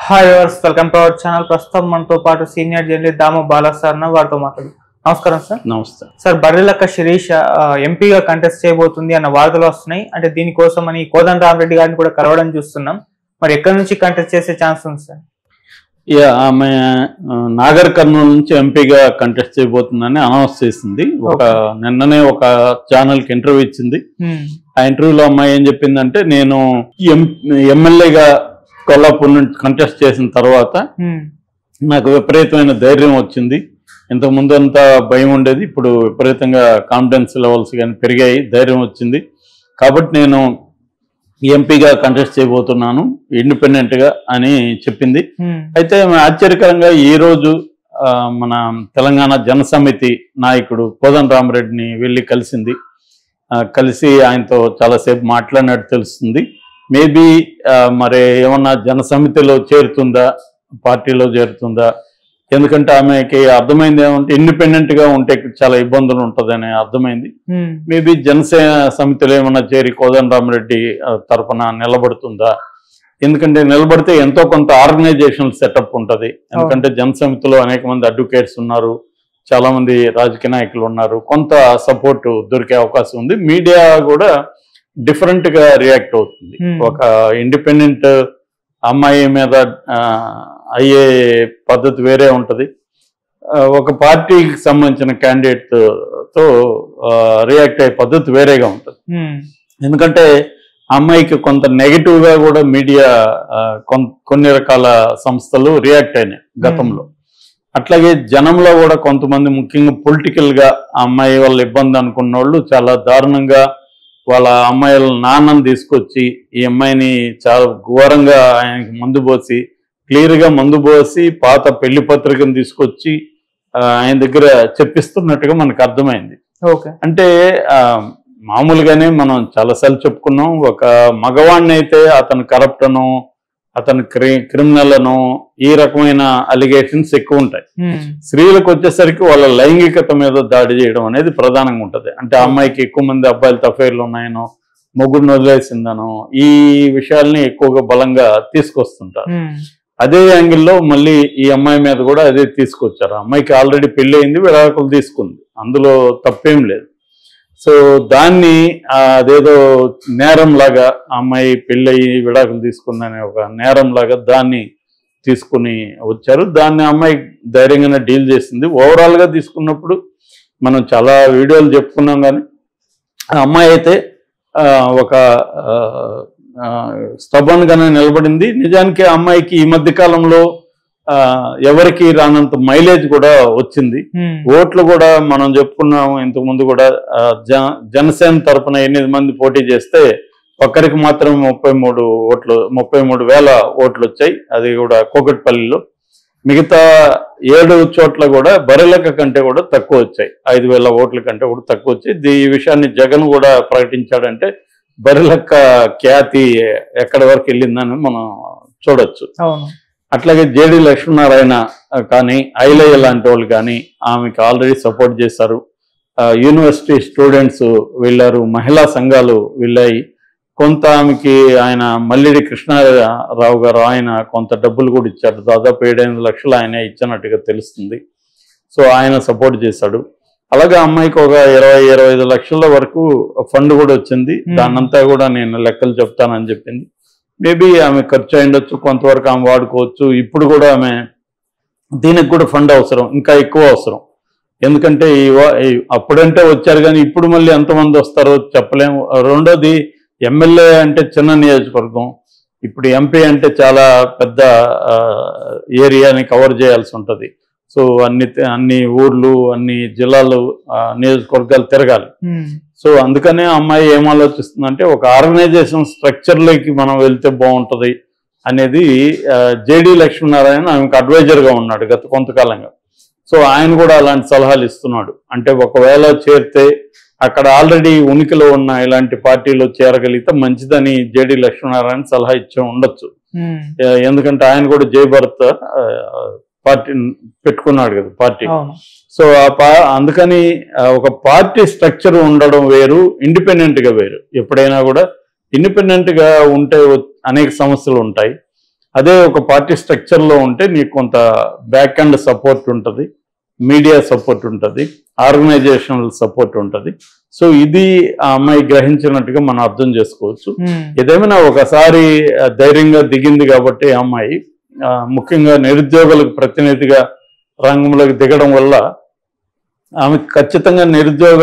Hi viewers, welcome to our channel. ప్రస్తుతం మనతో పాటు senior journalist Damu Bala sir వారితో మాట్లాడు. నమస్కారం సార్. నమస్తే సార్, బర్రెలక్క శిరీష ఎంపీగా కంటెస్ట్ చేయబోతుంది అన్న వార్తలు వస్తున్నాయి. అంటే దీనికోసం అని కోదండరామరెడ్డి గారిని కూడా కలవడం చూస్తున్నాం. మరి ఎక్కడి నుంచి కంటెస్ట్ చేసే ఛాన్స్ ఉంది సార్? ఆమె నాగర్ కర్నూలు నుంచి ఎంపీగా కంటెస్ట్ చేయబోతుందని అనౌన్స్ చేసింది. నిన్ననే ఒక ఛానల్ కి ఇంటర్వ్యూ ఇచ్చింది. ఆ ఇంటర్వ్యూలో అమ్మాయి ఏం చెప్పిందంటే, నేను ఎమ్మెల్యేగా కొల్లాపూర్ నుంచి కంటెస్ట్ చేసిన తర్వాత నాకు విపరీతమైన ధైర్యం వచ్చింది. ఇంతకు ముందు అంతా భయం ఉండేది, ఇప్పుడు విపరీతంగా కాన్ఫిడెన్స్ లెవెల్స్ కానీ పెరిగాయి, ధైర్యం వచ్చింది. కాబట్టి నేను ఎంపీగా కంటెస్ట్ చేయబోతున్నాను ఇండిపెండెంట్గా అని చెప్పింది. అయితే ఆశ్చర్యకరంగా ఈరోజు మన తెలంగాణ జనసమితి నాయకుడు కోదండరామరెడ్డిని వెళ్ళి కలిసింది. కలిసి ఆయనతో చాలాసేపు మాట్లాడినట్టు తెలుస్తుంది. మేబీ మరి ఏమన్నా జనసమితిలో చేరుతుందా, పార్టీలో చేరుతుందా? ఎందుకంటే ఆమెకి అర్థమైంది ఏమంటే, ఇండిపెండెంట్గా ఉంటే చాలా ఇబ్బందులు ఉంటుందని అర్థమైంది. మేబీ జనసేన సమితిలో ఏమన్నా చేరి కోదండరామరెడ్డి తరఫున నిలబడుతుందా? ఎందుకంటే నిలబడితే ఎంతో కొంత ఆర్గనైజేషన్ సెటప్ ఉంటుంది. ఎందుకంటే జనసమితిలో అనేక మంది అడ్వకేట్స్ ఉన్నారు, చాలా మంది రాజకీయ నాయకులు ఉన్నారు, కొంత సపోర్ట్ దొరికే అవకాశం ఉంది. మీడియా కూడా డిఫరెంట్ గా రియాక్ట్ అవుతుంది. ఒక ఇండిపెండెంట్ అమ్మాయి మీద అయ్యే పద్ధతి వేరే ఉంటుంది, ఒక పార్టీకి సంబంధించిన క్యాండిడేట్ తో రియాక్ట్ అయ్యే పద్ధతి వేరేగా ఉంటుంది. ఎందుకంటే అమ్మాయికి కొంత నెగిటివ్ గా కూడా మీడియా కొన్ని రకాల సంస్థలు రియాక్ట్ అయినాయి గతంలో. అట్లాగే జనంలో కూడా కొంతమంది, ముఖ్యంగా పొలిటికల్ గా అమ్మాయి వాళ్ళ ఇబ్బంది అనుకున్న వాళ్ళు చాలా దారుణంగా వాళ్ళ అమ్మాయిల నాన్నని తీసుకొచ్చి ఈ అమ్మాయిని చాలా ఘోరంగా ఆయనకి మందు పోసి, క్లియర్గా మందు పోసి పాత పెళ్లి పత్రికను తీసుకొచ్చి ఆయన దగ్గర చెప్పిస్తున్నట్టుగా మనకు అర్థమైంది. అంటే మామూలుగానే మనం చాలాసార్లు చెప్పుకున్నాం, ఒక మగవాడిని అయితే అతను కరప్ట్ అను, అతను క్రిమినల్ అను, ఈ రకమైన అలిగేషన్స్ ఎక్కువ ఉంటాయి. స్త్రీలకు వచ్చేసరికి వాళ్ళ లైంగికత మీద దాడి చేయడం అనేది ప్రధానంగా ఉంటుంది. అంటే అమ్మాయికి ఎక్కువ మంది అబ్బాయిలతో అఫైర్లు ఉన్నాయనో, మొగుడిని వదిలేసిందనో, ఈ విషయాల్ని ఎక్కువగా బలంగా తీసుకొస్తుంటారు. అదే యాంగిల్లో మళ్ళీ ఈ అమ్మాయి మీద కూడా అదే తీసుకొచ్చారు. అమ్మాయికి ఆల్రెడీ పెళ్లి అయింది, విడాకులు తీసుకుంది, అందులో తప్పేం లేదు. సో దాన్ని అదేదో నేరంలాగా, అమ్మాయి పెళ్ళయి విడాకులు తీసుకుందనే ఒక నేరంలాగా దాన్ని తీసుకుని వచ్చారు. దాన్ని అమ్మాయి ధైర్యంగానే డీల్ చేసింది. ఓవరాల్గా తీసుకున్నప్పుడు మనం చాలా వీడియోలు చెప్పుకున్నాం, కానీ ఆ అమ్మాయి అయితే ఒక స్టబన్గానే నిలబడింది. నిజానికి ఆ అమ్మాయికి ఈ మధ్య కాలంలో ఎవరికి రానంత మైలేజ్ కూడా వచ్చింది. ఓట్లు కూడా మనం చెప్పుకున్నాము ఇంతకు ముందు కూడా, జనసేన తరఫున 8 మంది పోటీ చేస్తే ఒక్కరికి మాత్రం 33,000 ఓట్లు వచ్చాయి. అది కూడా కూకట్పల్లిలో. మిగతా 7 చోట్ల కూడా బర్రెలక్క కంటే కూడా తక్కువ వచ్చాయి, 5,000 ఓట్ల కంటే కూడా తక్కువ వచ్చాయి. ఈ విషయాన్ని జగన్ కూడా ప్రకటించాడంటే బర్రెలక్క ఖ్యాతి ఎక్కడి వరకు వెళ్ళిందని మనం చూడొచ్చు. అట్లాగే జేడి లక్ష్మీనారాయణ కానీ, ఐలయ్య లాంటి వాళ్ళు కానీ ఆమెకి ఆల్రెడీ సపోర్ట్ చేశారు. యూనివర్సిటీ స్టూడెంట్స్ వెళ్ళారు, మహిళా సంఘాలు వెళ్ళాయి. కొంత ఆమెకి ఆయన మల్లిడి కృష్ణారావు గారు ఆయన కొంత డబ్బులు కూడా ఇచ్చారు, దాదాపు 7-8 లక్షలు ఆయన ఇచ్చినట్టుగా తెలుస్తుంది. సో ఆయన సపోర్ట్ చేశాడు. అలాగే అమ్మాయికి ఒక 20-25 లక్షల వరకు ఫండ్ కూడా వచ్చింది. దాన్నంతా కూడా నేను లెక్కలు చెప్తానని చెప్పింది. మేబీ ఆమె ఖర్చు అయ్యుండొచ్చు, కొంతవరకు ఆమె వాడుకోవచ్చు. ఇప్పుడు కూడా ఆమె దీనికి కూడా ఫండ్ అవసరం, ఇంకా ఎక్కువ అవసరం. ఎందుకంటే అప్పుడంటే వచ్చారు, కానీ ఇప్పుడు మళ్ళీ ఎంతమంది వస్తారో చెప్పలేము. రెండోది, ఎమ్మెల్యే అంటే చిన్న నియోజకవర్గం, ఇప్పుడు ఎంపీ అంటే చాలా పెద్ద ఏరియాని కవర్ చేయాల్సి ఉంటుంది. సో అన్ని ఊర్లు, అన్ని జిల్లాలు, నియోజకవర్గాలు తిరగాలి. సో అందుకనే అమ్మాయి ఏం ఆలోచిస్తుందంటే, ఒక ఆర్గనైజేషన్ స్ట్రక్చర్లోకి మనం వెళ్తే బాగుంటుంది అనేది. జేడి లక్ష్మీనారాయణ ఆమెకు అడ్వైజర్గా ఉన్నాడు గత కొంతకాలంగా. సో ఆయన కూడా అలాంటి సలహాలు ఇస్తున్నాడు. అంటే ఒకవేళ చేరితే అక్కడ ఆల్రెడీ ఉనికిలో ఉన్న ఇలాంటి పార్టీలో చేరగలిగితే మంచిదని జేడి లక్ష్మీనారాయణ సలహా ఇచ్చే ఉండొచ్చు. ఎందుకంటే ఆయన కూడా జై భారత్ పార్టీ పెట్టుకున్నాడు కదా పార్టీ. సో అందుకని ఒక పార్టీ స్ట్రక్చర్ ఉండడం వేరు, ఇండిపెండెంట్ గా వేరు. ఎప్పుడైనా కూడా ఇండిపెండెంట్ గా ఉంటే అనేక సమస్యలు ఉంటాయి. అదే ఒక పార్టీ స్ట్రక్చర్లో ఉంటే నీకు కొంత బ్యాక్ అండ్ సపోర్ట్ ఉంటుంది, మీడియా సపోర్ట్ ఉంటుంది, ఆర్గనైజేషనల్ సపోర్ట్ ఉంటుంది. సో ఇది ఆ అమ్మాయి గ్రహించినట్టుగా మనం అర్థం చేసుకోవచ్చు. ఏదేమైనా ఒకసారి ధైర్యంగా దిగింది కాబట్టి ఆ అమ్మాయి ముఖ్యంగా నిరుద్యోగులకు ప్రతినిధిగా రంగంలోకి దిగడం వల్ల ఆమె ఖచ్చితంగా నిరుద్యోగ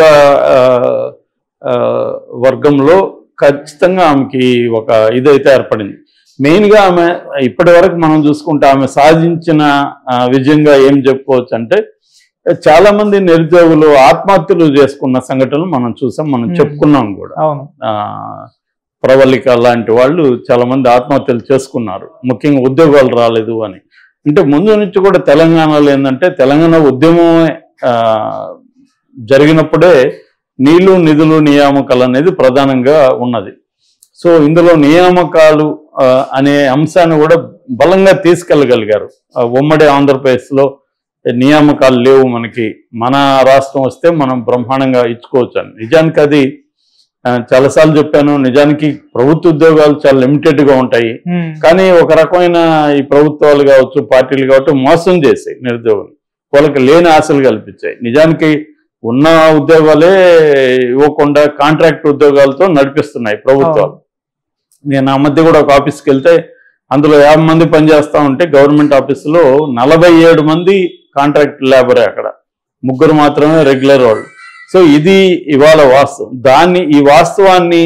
వర్గంలో ఖచ్చితంగా ఆమెకి ఒక ఇదైతే ఏర్పడింది. మెయిన్గా ఆమె ఇప్పటి వరకు మనం చూసుకుంటే ఆమె సాధించిన విజయంగా ఏం చెప్పుకోవచ్చు అంటే, చాలా మంది నిరుద్యోగులు ఆత్మహత్యలు చేసుకున్న సంఘటనలు మనం చూసాం, మనం చెప్పుకున్నాం కూడా. ప్రవళిక లాంటి వాళ్ళు చాలా మంది ఆత్మహత్యలు చేసుకున్నారు, ముఖ్యంగా ఉద్యోగాలు రాలేదు అని. అంటే ముందు నుంచి కూడా తెలంగాణలో ఏంటంటే, తెలంగాణ ఉద్యమమే జరిగినప్పుడే నీళ్లు నిధులు నియామకాలు అనేది ప్రధానంగా ఉన్నది. సో ఇందులో నియామకాలు అనే అంశాన్ని కూడా బలంగా తీసుకెళ్ళగలిగారు. ఉమ్మడి ఆంధ్రప్రదేశ్లో నియామకాలు లేవు, మనకి మన రాష్ట్రం వస్తే మనం బ్రహ్మాండంగా ఇచ్చుకోవచ్చు అని. నిజానికి అది చాలాసార్లు చెప్పాను, నిజానికి ప్రభుత్వ ఉద్యోగాలు చాలా లిమిటెడ్గా ఉంటాయి. కానీ ఒక రకమైన ఈ ప్రభుత్వాలు కావచ్చు, పార్టీలు కావచ్చు మోసం చేసాయి నిరుద్యోగులు, వాళ్ళకి లేని ఆశలు కల్పించాయి. నిజానికి ఉన్న ఉద్యోగాలే ఇవ్వకుండా కాంట్రాక్ట్ ఉద్యోగాలతో నడిపిస్తున్నాయి ప్రభుత్వాలు. నేను ఆ మధ్య కూడా ఒక ఆఫీస్కి వెళ్తే అందులో 50 మంది పనిచేస్తూ ఉంటే గవర్నమెంట్ ఆఫీసులో 47 మంది కాంట్రాక్ట్ లేబరే, అక్కడ 3 మాత్రమే రెగ్యులర్ వాళ్ళు. సో ఇది ఇవాళ వాస్తవం. ఈ వాస్తవాన్ని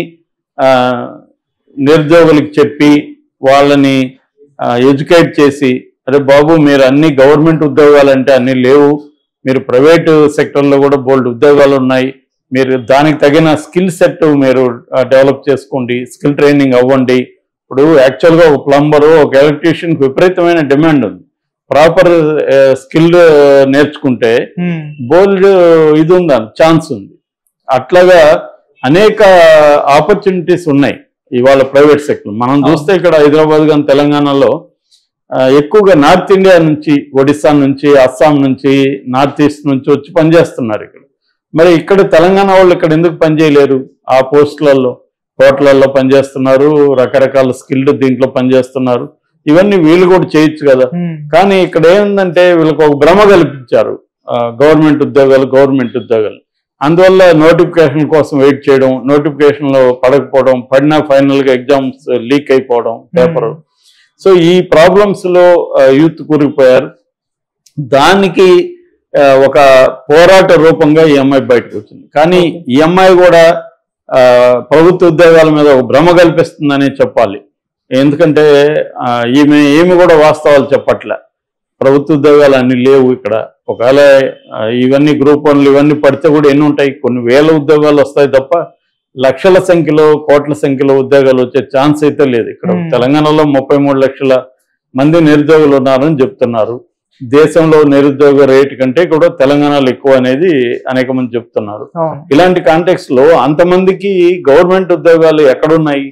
నిరుద్యోగులకు చెప్పి వాళ్ళని ఎడ్యుకేట్ చేసి, అరే బాబు మీరు అన్ని గవర్నమెంట్ ఉద్యోగాలంటే అన్నీ లేవు, మీరు ప్రైవేటు సెక్టర్లో కూడా బోల్డ్ ఉద్యోగాలు ఉన్నాయి, మీరు దానికి తగిన స్కిల్ సెట్ మీరు డెవలప్ చేసుకోండి, స్కిల్ ట్రైనింగ్ అవ్వండి. ఇప్పుడు యాక్చువల్గా ఒక ప్లంబరు, ఒక ఎలక్ట్రీషియన్కి విపరీతమైన డిమాండ్ ఉంది. ప్రాపర్ స్కిల్ నేర్చుకుంటే బోల్డ్ ఇది ఉంది, ఛాన్స్ ఉంది. అట్లాగా అనేక ఆపర్చునిటీస్ ఉన్నాయి ఇవాళ ప్రైవేట్ సెక్టర్. మనం చూస్తే ఇక్కడ హైదరాబాద్ కానీ తెలంగాణలో ఎక్కువగా నార్త్ ఇండియా నుంచి, ఒడిస్సా నుంచి, అస్సాం నుంచి, నార్త్ ఈస్ట్ నుంచి వచ్చి పనిచేస్తున్నారు ఇక్కడ. మరి ఇక్కడ తెలంగాణ వాళ్ళు ఇక్కడ ఎందుకు పనిచేయలేరు? ఆ పోస్టులలో హోటళ్లలో పనిచేస్తున్నారు, రకరకాల స్కిల్డ్ దీంట్లో పనిచేస్తున్నారు. ఇవన్నీ వీళ్ళు కూడా చేయొచ్చు కదా. కానీ ఇక్కడ ఏంటంటే వీళ్ళకి ఒక భ్రమ కల్పించారు, గవర్నమెంట్ ఉద్యోగాలు. అందువల్ల నోటిఫికేషన్ కోసం వెయిట్ చేయడం, నోటిఫికేషన్లో పడకపోవడం, పడినా ఫైనల్గా ఎగ్జామ్స్ లీక్ అయిపోవడం పేపర్. సో ఈ ప్రాబ్లమ్స్లో యూత్ కూరుకుపోయారు. దానికి ఒక పోరాట రూపంగా ఈ అమ్మాయి బయటకు వచ్చింది. కానీ ఈ అమ్మాయి కూడా ప్రభుత్వ ఉద్యోగాల మీద ఒక భ్రమ కల్పిస్తుందని చెప్పాలి. ఎందుకంటే ఈమె కూడా వాస్తవాలు చెప్పట్లే. ప్రభుత్వ ఉద్యోగాలు అన్ని లేవు ఇక్కడ. ఒకవేళ ఇవన్నీ గ్రూప్ 1 ఇవన్నీ పడితే కూడా ఎన్ని ఉంటాయి? కొన్ని వేల ఉద్యోగాలు వస్తాయి తప్ప లక్షల సంఖ్యలో, కోట్ల సంఖ్యలో ఉద్యోగాలు వచ్చే ఛాన్స్ అయితే లేదు. ఇక్కడ తెలంగాణలో 33 లక్షల మంది నిరుద్యోగులు ఉన్నారని చెప్తున్నారు. దేశంలో నిరుద్యోగ రేటు కంటే కూడా తెలంగాణలో ఎక్కువ అనేది అనేక మంది చెప్తున్నారు. ఇలాంటి కాంటెక్స్ట్ లో అంతమందికి గవర్నమెంట్ ఉద్యోగాలు ఎక్కడున్నాయి?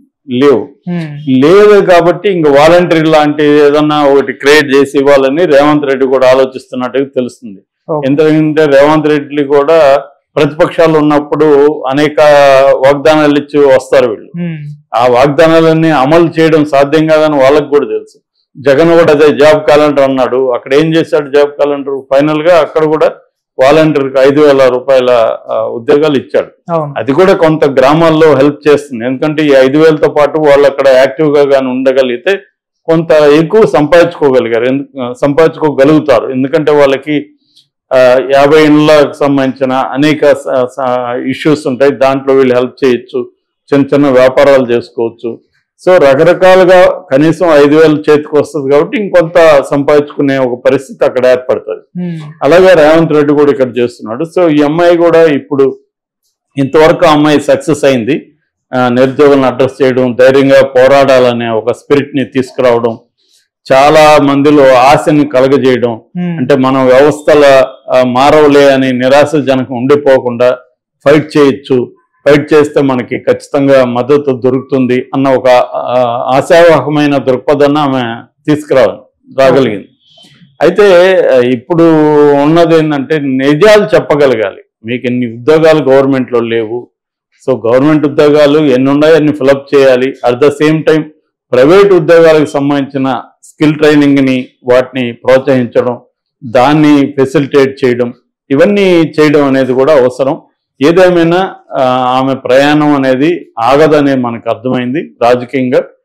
లేవు కాబట్టి ఇంక వాలంటీర్ లాంటి ఏదన్నా ఒకటి క్రియేట్ చేసి ఇవ్వాలని రేవంత్ రెడ్డి కూడా ఆలోచిస్తున్నట్టుగా తెలుస్తుంది. ఎందుకంటే రేవంత్ రెడ్డి కూడా ప్రతిపక్షాలు ఉన్నప్పుడు అనేక వాగ్దానాలు ఇచ్చి వస్తారు వీళ్ళు. ఆ వాగ్దానాలన్నీ అమలు చేయడం సాధ్యం కాదని వాళ్ళకు కూడా తెలుసు. జగన్ కూడా అదే జాబ్ క్యాలెండర్ అన్నాడు. అక్కడ ఏం చేశాడు జాబ్ క్యాలెండర్? ఫైనల్ గా అక్కడ కూడా వాలంటీర్కి 5,000 రూపాయల ఉద్యోగాలు ఇచ్చాడు. అది కూడా కొంత గ్రామాల్లో హెల్ప్ చేస్తుంది. ఎందుకంటే ఈ 5,000తో పాటు వాళ్ళు అక్కడ యాక్టివ్ గా కానీ ఉండగలిగితే కొంత ఎక్కువ సంపాదించుకోగలుగుతారు. ఎందుకంటే వాళ్ళకి 50 ఇళ్లకు సంబంధించిన అనేక ఇష్యూస్ ఉంటాయి. దాంట్లో వీళ్ళు హెల్ప్ చేయొచ్చు, చిన్న వ్యాపారాలు చేసుకోవచ్చు. సో రకరకాలుగా కనీసం 5,000 చేతికి వస్తుంది కాబట్టి ఇంకొంత సంపాదించుకునే ఒక పరిస్థితి అక్కడ ఏర్పడుతుంది. అలాగే రేవంత్ రెడ్డి కూడా ఇక్కడ చేస్తున్నాడు. సో ఈ అమ్మాయి కూడా ఇప్పుడు ఇంతవరకు అమ్మాయి సక్సెస్ అయింది. నిరుద్యోగులను అడ్రస్ చేయడం, ధైర్యంగా పోరాడాలనే ఒక స్పిరిట్ ని తీసుకురావడం, చాలా మందిలో ఆశని కలగజేయడం. అంటే మనం వ్యవస్థల మారవలే అని నిరాశజనకం ఉండిపోకుండా ఫైట్ చేయొచ్చు, ఫైట్ చేస్తే మనకి ఖచ్చితంగా మద్దతు దొరుకుతుంది అన్న ఒక ఆశావహమైన దృక్పథాన్ని ఆమె రాగలిగింది. అయితే ఇప్పుడు ఉన్నది ఏంటంటే నిజాలు చెప్పగలగాలి. మీకు ఎన్ని ఉద్యోగాలు గవర్నమెంట్లో లేవు, సో గవర్నమెంట్ ఉద్యోగాలు ఎన్ని ఉన్నాయో అన్ని ఫిలప్ చేయాలి. At the same time private ఉద్యోగాలకు సంబంధించిన స్కిల్ ట్రైనింగ్ని వాటిని ప్రోత్సహించడం, దాన్ని ఫెసిలిటేట్ చేయడం, ఇవన్నీ చేయడం అనేది కూడా అవసరం. ఏదేమైనా ఆమె ప్రయాణం అనేది ఆగదనే మనకు అర్థమైంది రాజకీయంగా.